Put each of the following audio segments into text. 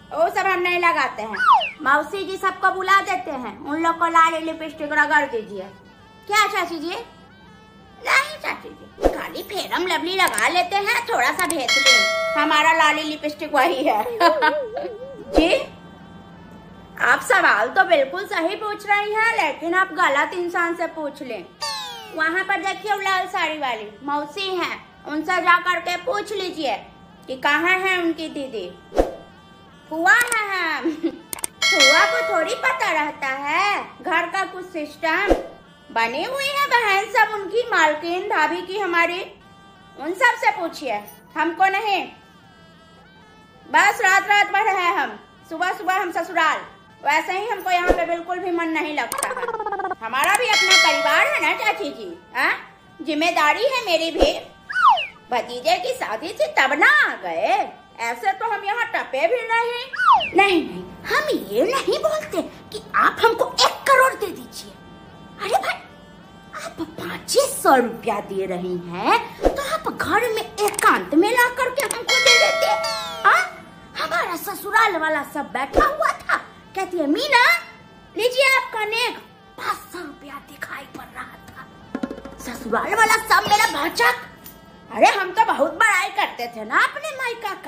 वो सब हम नहीं लगाते हैं। मौसी जी सबको बुला देते हैं, उन लोग को लाली लिपस्टिक रगड़ दीजिए। क्या चाची जी? नहीं चाची जी, खाली फेरम लवली लगा लेते हैं, थोड़ा सा भेसलिन। हमारा लाली लिपस्टिक वही है। जी आप सवाल तो बिल्कुल सही पूछ रही हैं, लेकिन आप गलत इंसान से पूछ लें। वहाँ पर देखिए लाल साड़ी वाली मौसी हैं, उनसे जा करके पूछ लीजिए कि कहाँ है उनकी दीदी। फुआ है हम। फुआ को थोड़ी पता रहता है घर का कुछ सिस्टम। बनी हुई है बहन सब उनकी, मालकिन भाभी की हमारी, उन सब से पूछिए, हमको नहीं। बस रात रात भर है हम, सुबह सुबह हम ससुराल। वैसे ही हमको यहाँ पे बिल्कुल भी मन नहीं लगता है। हमारा भी अपना परिवार है ना चाची जी, जिम्मेदारी है मेरी भी। भतीजे की शादी थी तब ना आ गए, ऐसे तो हम यहाँ टपे भी नहीं। नहीं नहीं, हम ये नहीं बोलते कि आप हमको 1 करोड़ दे दीजिए। अरे भाई, आप 500 रुपया दे रही हैं, तो आप घर में एकांत में ला करके हमको दे देते। हमारा ससुराल वाला सब बैठा हुआ था, कहती है मीना लीजिए आपका नेक। 500 रुपया दिखाई पड़ रहा था। ससुराल वाला सब मेरा भाचक। अरे हम तो बहुत बड़ाई करते थे ना अपने मायका का।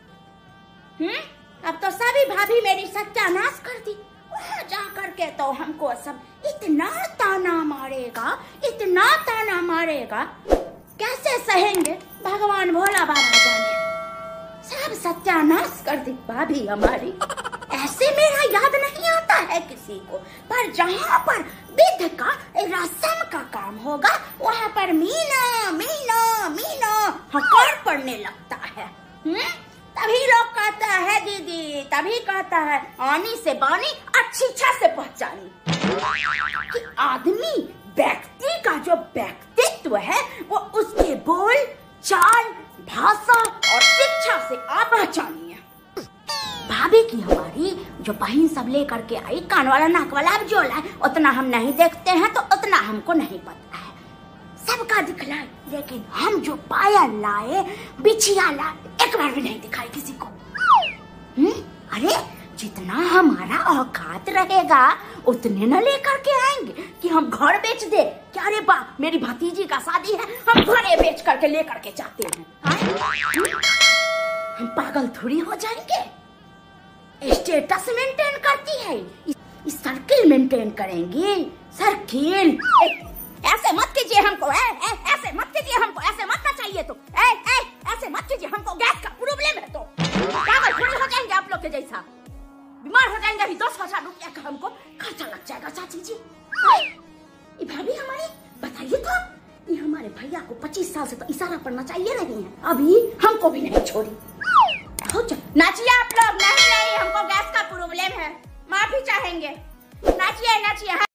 अब तो सभी भाभी मेरी सत्यानाश कर दी। वहाँ जा करके तो हमको सब इतना ताना मारेगा, इतना ताना मारेगा, कैसे सहेंगे भगवान भोला बाबा जाने। सब सत्यानाश कर दी भाभी हमारी। ऐसे मेरा याद नहीं आता है किसी को, पर जहाँ पर विध का रस्म का काम होगा वहाँ पर मीना मीना मीना हकार पड़ने लगता है। तभी लोग कहता है दीदी, तभी कहता है आनी से बानी अच्छी इच्छा से पहचानी। कि आदमी व्यक्ति का जो व्यक्तित्व है वो उसके बोल चाल भाषा और शिक्षा से आप पहचानिए। भाभी की हमारी जो बहन सब लेकर के आई कान वाला नाक वाला अब जो लाए, उतना हम नहीं देखते हैं, तो उतना हमको नहीं पता है। सबका दिखलाए, लेकिन हम जो पायल लाए, बिछिया लाए, एक बार भी नहीं दिखाई किसी को। अरे जितना हमारा औकात रहेगा उतने न लेकर के आएंगे कि हम घर बेच दे। क्या रे बा, मेरी भतीजी का शादी है, हम घरे बेच करके लेकर के जाते हैं। हम पागल थोड़ी हो जाएंगे। स्टेटस मेंटेन करती है, इस सर्किल मेंटेन करेंगे। सर्किल ऐसे मत कीजिए हमको, ऐसे मत कीजिए हमको, ऐसे मत ना चाहिए तो, ऐसे मत कीजिए हमको, गैस का प्रॉब्लम है तो पागल थोड़ी हो जाएंगे आप लोग के जैसा। बीमार हो जाएंगे, अभी 10,000 रुपया का हमको खर्चा लग जाएगा चाची जी। ये भाभी हमारी बताइए तो, ये हमारे भैया को 25 साल से तो इशारा पड़ना चाहिए नहीं है, अभी हमको भी नहीं छोड़ी। नाचिए आप लोग। नहीं नहीं, हमको गैस का प्रॉब्लम है, माफी चाहेंगे। नाचिए नाचिए।